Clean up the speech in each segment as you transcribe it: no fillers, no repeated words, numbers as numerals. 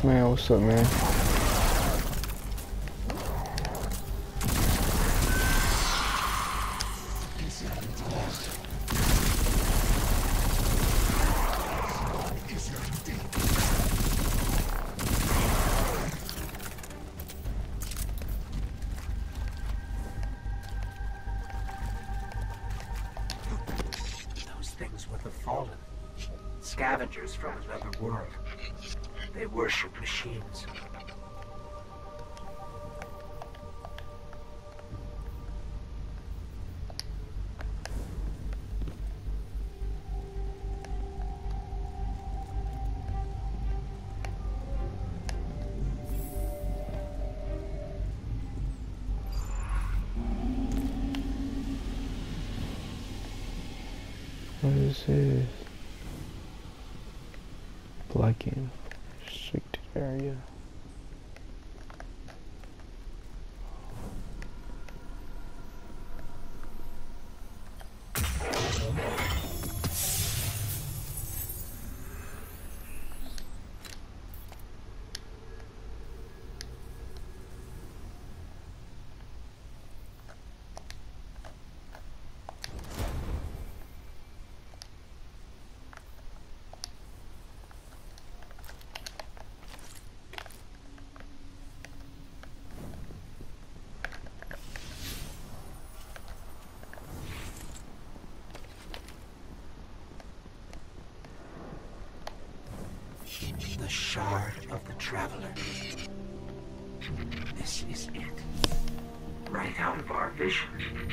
Man, what's up, man? Those things were the Fallen. Scavengers from another world. They worship machines. What is this? Blocking restricted area. The shard of the Traveler. This is it. Right out of our vision.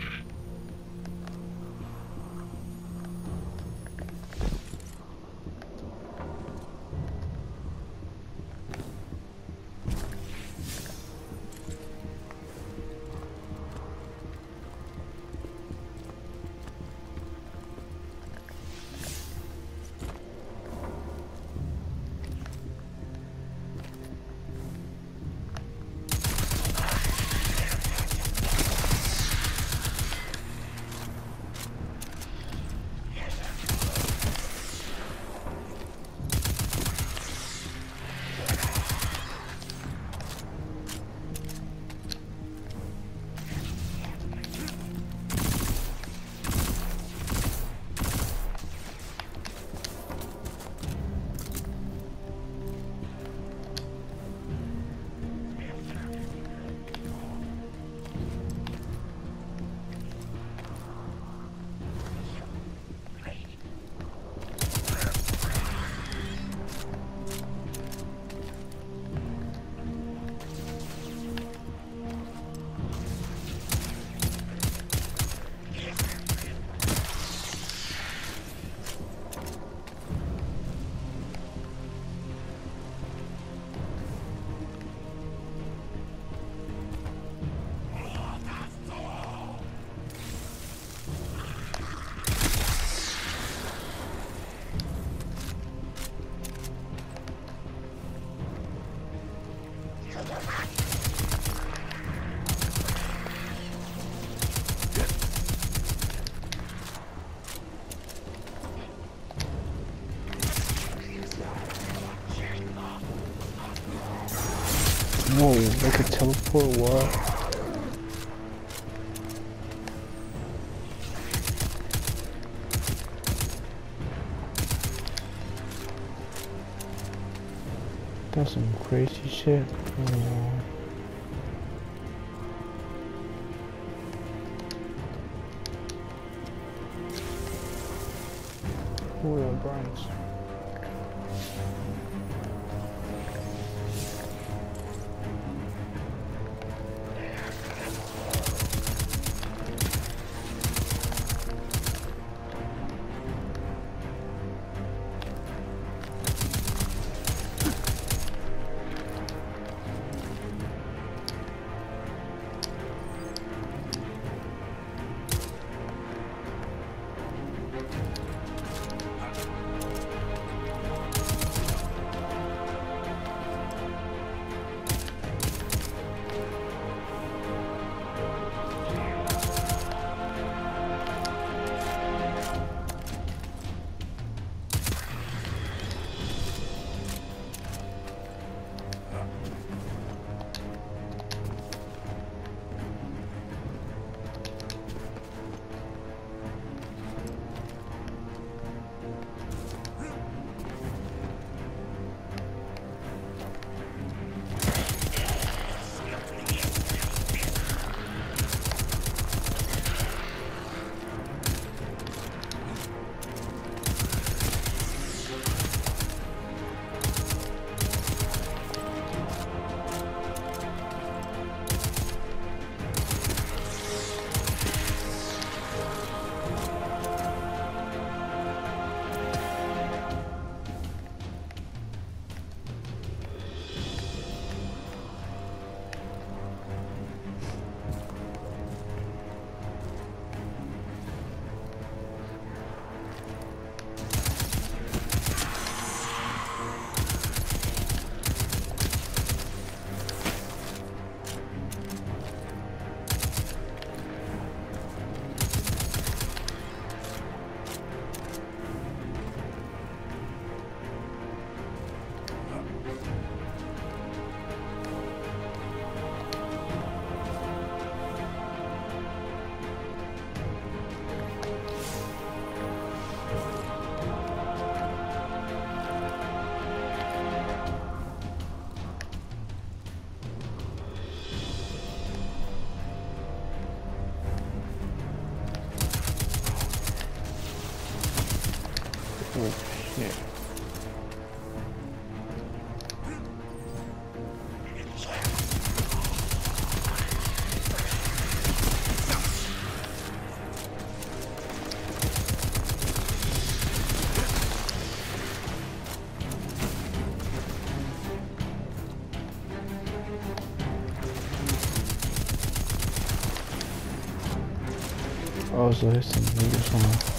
Whoa, they could teleport, what? That's some crazy shit. Oh. Real brains. Oh, so there's some niggas on.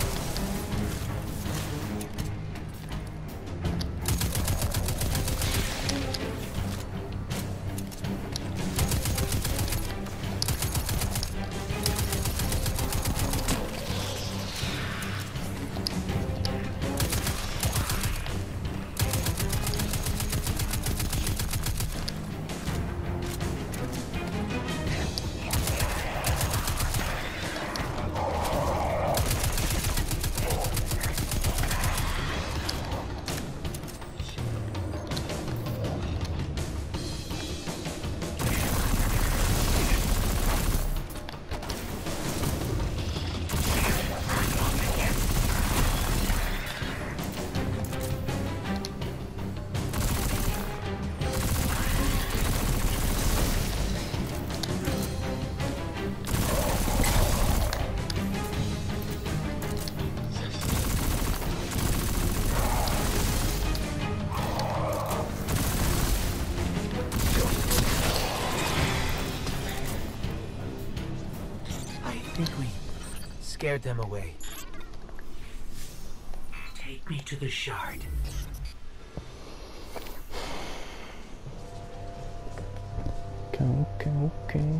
I think we scared them away. Take me to the shard. Okay.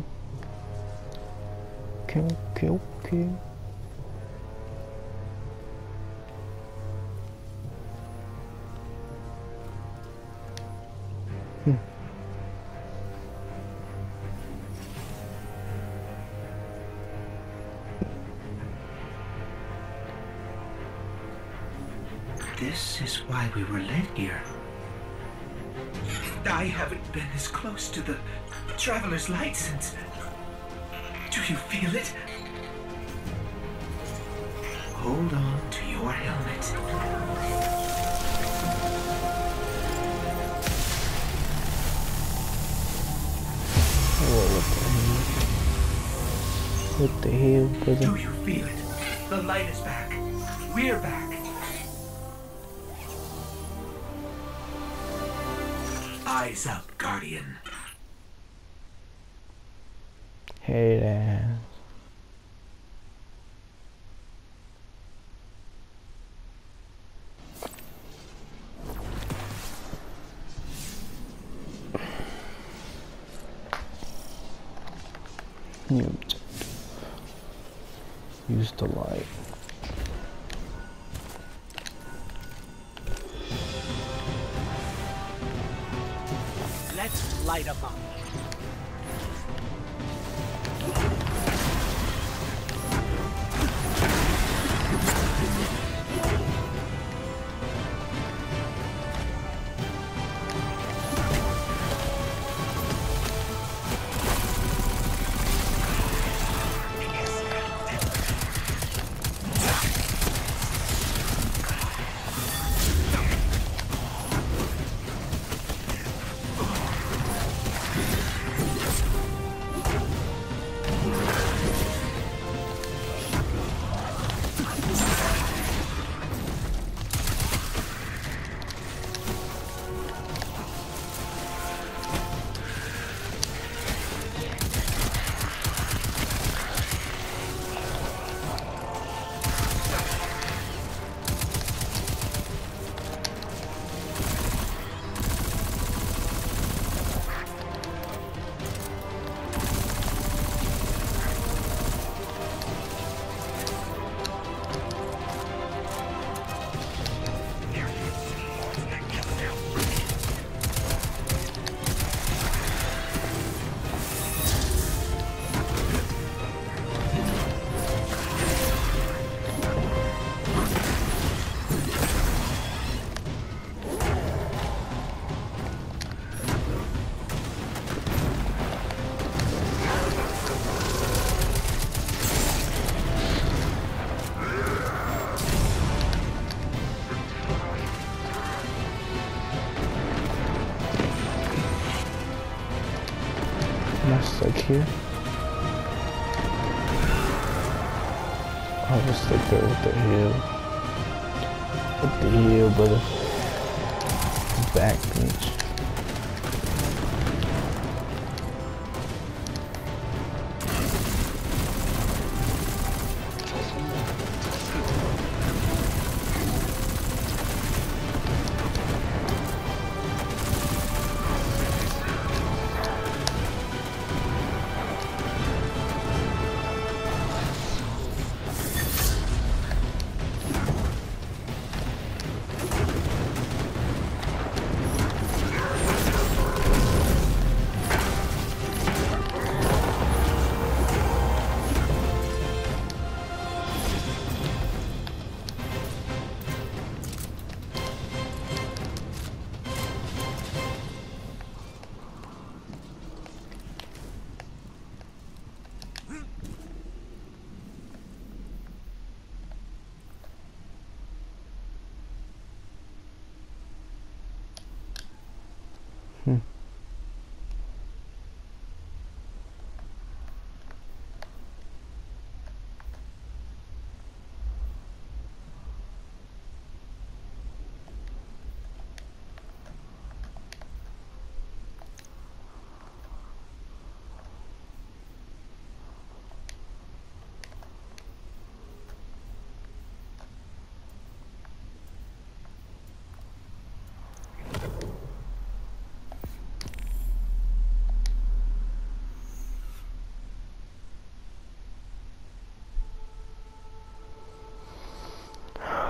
This is why we were led here. I haven't been as close to the Traveler's Light since... Do you feel it? Hold on to your helmet. What the hell, brother? Do you feel it? The light is back. We're back. Eyes up, Guardian. Hey there. Use the light. Let's light them up. Stuck here. I was stuck there. What the hell? What the hell, brother? Backbench.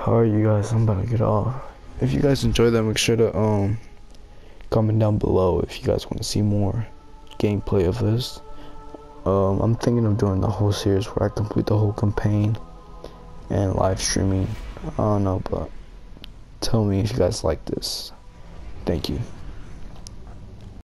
Alright, you guys, I'm about to get off. If you guys enjoyed that, make sure to comment down below if you guys want to see more gameplay of this. I'm thinking of doing the whole series where I complete the whole campaign and live streaming. I don't know, but tell me if you guys like this. Thank you.